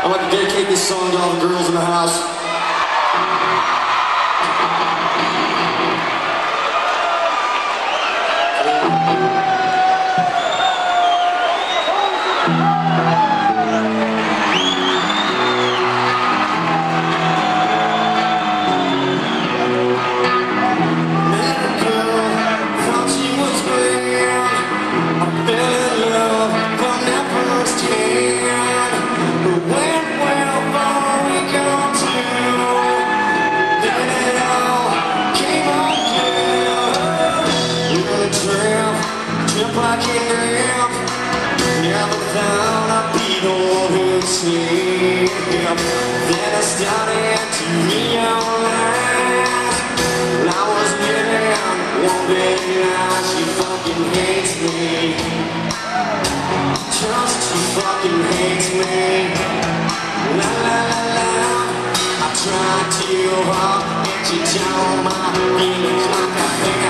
I'd like to dedicate this song to all the girls in the house. Like him, never thought I'd be the one who'd see him. Then I started to realize I was living one big lie. She fucking hates me, just she fucking hates me. La la la la, I tried too hard and she told my feelings like I hate.